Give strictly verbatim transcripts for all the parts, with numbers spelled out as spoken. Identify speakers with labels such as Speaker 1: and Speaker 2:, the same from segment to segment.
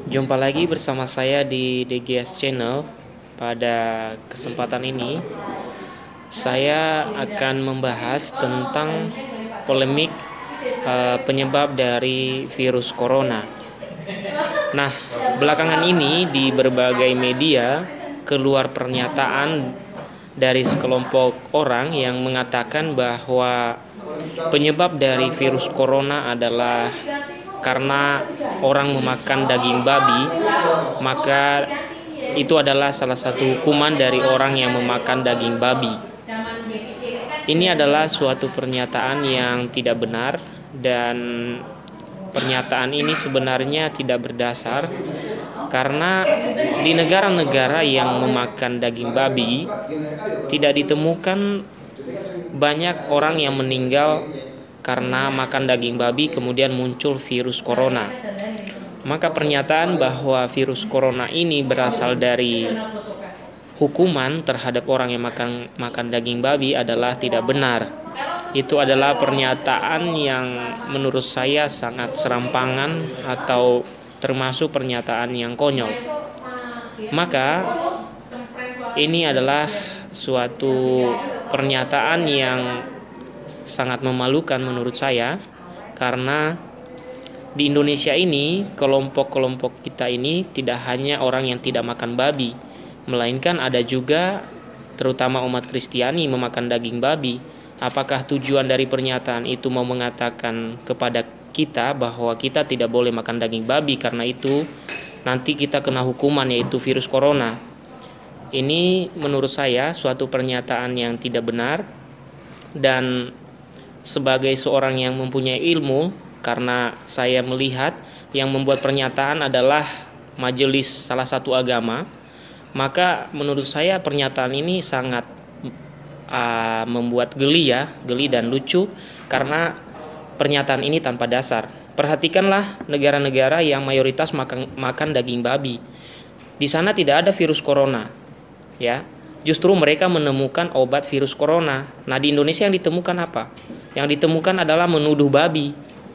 Speaker 1: Jumpa lagi bersama saya di D G S Channel. Pada kesempatan ini, saya akan membahas tentang polemik uh, penyebab dari virus corona. Nah, belakangan ini di berbagai media keluar pernyataan dari sekelompok orang yang mengatakan bahwa penyebab dari virus corona adalah karena orang memakan daging babi, maka itu adalah salah satu hukuman dari orang yang memakan daging babi. Ini adalah suatu pernyataan yang tidak benar, dan pernyataan ini sebenarnya tidak berdasar, karena di negara-negara yang memakan daging babi tidak ditemukan banyak orang yang meninggal karena makan daging babi kemudian muncul virus corona. Maka pernyataan bahwa virus corona ini berasal dari hukuman terhadap orang yang makan makan daging babi adalah tidak benar. Itu adalah pernyataan yang menurut saya sangat serampangan atau termasuk pernyataan yang konyol. Maka ini adalah suatu pernyataan yang sangat memalukan menurut saya, karena di Indonesia ini kelompok-kelompok kita ini tidak hanya orang yang tidak makan babi, melainkan ada juga terutama umat Kristiani memakan daging babi. Apakah tujuan dari pernyataan itu mau mengatakan kepada kita bahwa kita tidak boleh makan daging babi, karena itu nanti kita kena hukuman yaitu virus corona? Ini menurut saya suatu pernyataan yang tidak benar, dan sebagai seorang yang mempunyai ilmu, karena saya melihat yang membuat pernyataan adalah majelis salah satu agama, maka menurut saya pernyataan ini sangat uh, membuat geli ya, geli dan lucu, karena pernyataan ini tanpa dasar. Perhatikanlah negara-negara yang mayoritas makan, makan daging babi. Di sana tidak ada virus corona, ya. Justru mereka menemukan obat virus corona. Nah, di Indonesia yang ditemukan apa? Yang ditemukan adalah menuduh babi.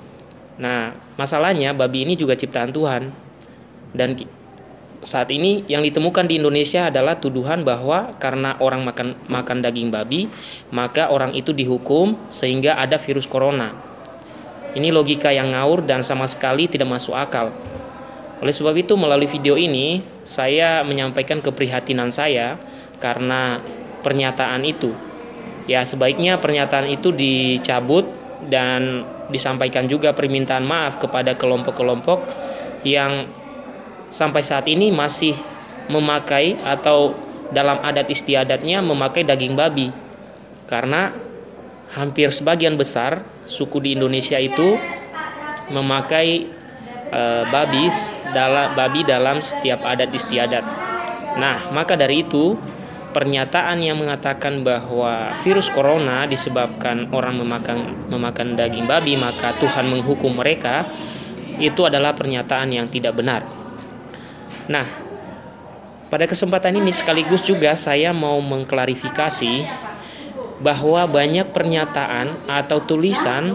Speaker 1: Nah, masalahnya babi ini juga ciptaan Tuhan. Dan saat ini yang ditemukan di Indonesia adalah tuduhan bahwa karena orang makan makan daging babi, maka orang itu dihukum sehingga ada virus corona. Ini logika yang ngawur dan sama sekali tidak masuk akal. Oleh sebab itu, melalui video ini saya menyampaikan keprihatinan saya karena pernyataan itu. Ya, sebaiknya pernyataan itu dicabut dan disampaikan juga permintaan maaf kepada kelompok-kelompok yang sampai saat ini masih memakai atau dalam adat istiadatnya memakai daging babi. Karena hampir sebagian besar suku di Indonesia itu memakai e, babis dalam babi dalam setiap adat istiadat. Nah, maka dari itu pernyataan yang mengatakan bahwa virus corona disebabkan orang memakan memakan daging babi maka Tuhan menghukum mereka, itu adalah pernyataan yang tidak benar. Nah, pada kesempatan ini sekaligus juga saya mau mengklarifikasi bahwa banyak pernyataan atau tulisan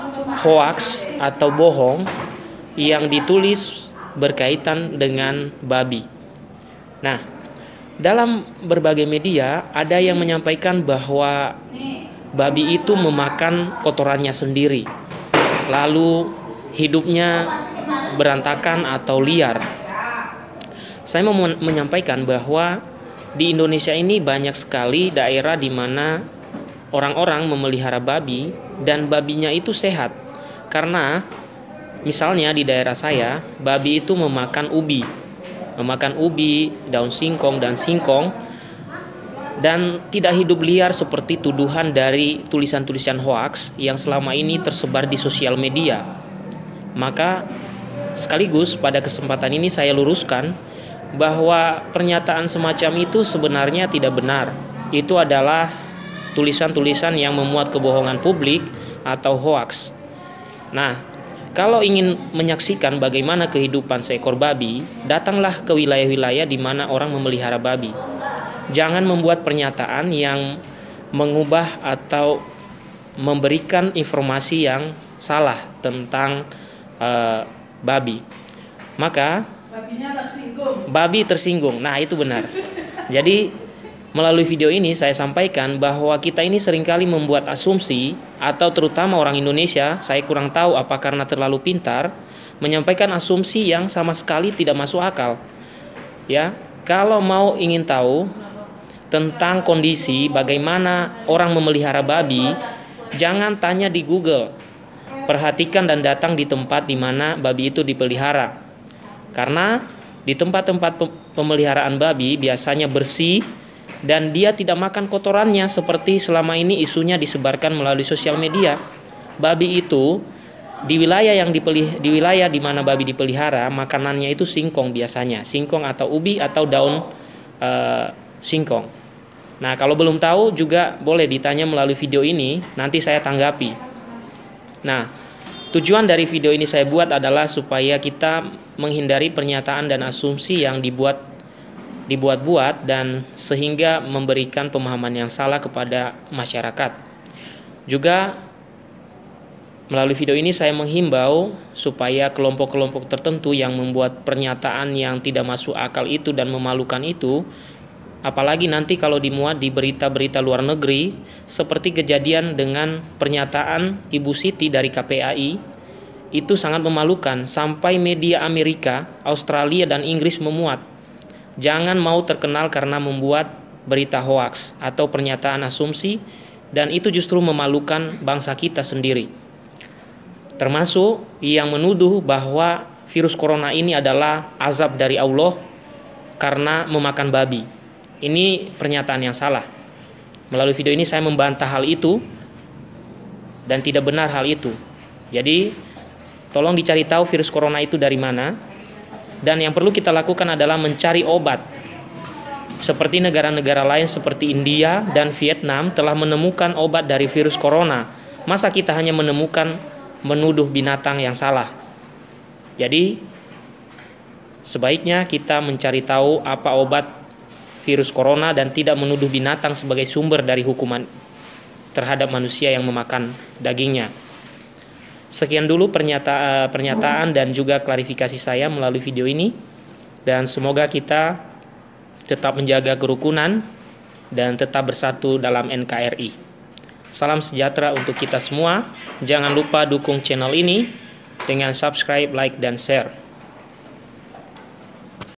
Speaker 1: hoaks atau bohong yang ditulis berkaitan dengan babi. Nah, dalam berbagai media ada yang menyampaikan bahwa babi itu memakan kotorannya sendiri, lalu hidupnya berantakan atau liar. Saya mau menyampaikan bahwa di Indonesia ini banyak sekali daerah di mana orang-orang memelihara babi dan babinya itu sehat. Karena misalnya di daerah saya, babi itu memakan ubi. memakan ubi, daun singkong dan singkong, dan tidak hidup liar seperti tuduhan dari tulisan-tulisan hoaks yang selama ini tersebar di sosial media. Maka sekaligus pada kesempatan ini saya luruskan bahwa pernyataan semacam itu sebenarnya tidak benar. Itu adalah tulisan-tulisan yang memuat kebohongan publik atau hoaks. Nah, kalau ingin menyaksikan bagaimana kehidupan seekor babi, datanglah ke wilayah-wilayah di mana orang memelihara babi. Jangan membuat pernyataan yang mengubah atau memberikan informasi yang salah tentang uh, babi. Maka
Speaker 2: Babinya tersinggung.
Speaker 1: Babi tersinggung. Nah, itu benar. Jadi melalui video ini saya sampaikan bahwa kita ini seringkali membuat asumsi, atau terutama orang Indonesia, saya kurang tahu apa karena terlalu pintar, menyampaikan asumsi yang sama sekali tidak masuk akal. Ya, kalau mau ingin tahu tentang kondisi bagaimana orang memelihara babi, jangan tanya di Google. Perhatikan dan datang di tempat di mana babi itu dipelihara. Karena di tempat-tempat pemeliharaan babi biasanya bersih dan dia tidak makan kotorannya seperti selama ini isunya disebarkan melalui sosial media. Babi itu di wilayah yang dipelih, di wilayah di mana babi dipelihara, makanannya itu singkong biasanya, singkong atau ubi atau daun uh, singkong. Nah, kalau belum tahu juga boleh ditanya melalui video ini, nanti saya tanggapi. Nah, tujuan dari video ini saya buat adalah supaya kita menghindari pernyataan dan asumsi yang dibuat dibuat-buat dan sehingga memberikan pemahaman yang salah kepada masyarakat. Juga melalui video ini saya menghimbau supaya kelompok-kelompok tertentu yang membuat pernyataan yang tidak masuk akal itu dan memalukan itu, apalagi nanti kalau dimuat di berita-berita luar negeri, seperti kejadian dengan pernyataan Ibu Siti dari K P A I, itu sangat memalukan, sampai media Amerika, Australia, dan Inggris memuat. Jangan mau terkenal karena membuat berita hoaks atau pernyataan asumsi, dan itu justru memalukan bangsa kita sendiri. Termasuk yang menuduh bahwa virus corona ini adalah azab dari Allah karena memakan babi. Ini pernyataan yang salah. Melalui video ini saya membantah hal itu dan tidak benar hal itu. Jadi tolong dicari tahu virus corona itu dari mana. Dan yang perlu kita lakukan adalah mencari obat. Seperti negara-negara lain seperti India dan Vietnam telah menemukan obat dari virus corona. Masa kita hanya menemukan menuduh binatang yang salah? Jadi sebaiknya kita mencari tahu apa obat virus corona dan tidak menuduh binatang sebagai sumber dari hukuman terhadap manusia yang memakan dagingnya. Sekian dulu pernyataan, pernyataan dan juga klarifikasi saya melalui video ini, dan semoga kita tetap menjaga kerukunan dan tetap bersatu dalam N K R I. Salam sejahtera untuk kita semua. Jangan lupa dukung channel ini dengan subscribe, like, dan share.